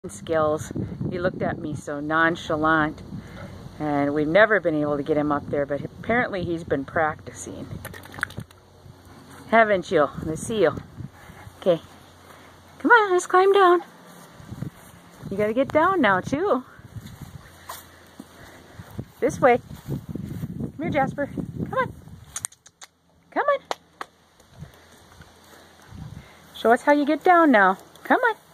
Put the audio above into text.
skills. He looked at me so nonchalant, and we've never been able to get him up there, but apparently he's been practicing. Haven't you? Let's see you. Okay. Come on, let's climb down. You gotta get down now, too. This way. Come here, Jasper. Come on. Come on. Show us how you get down now. Come on.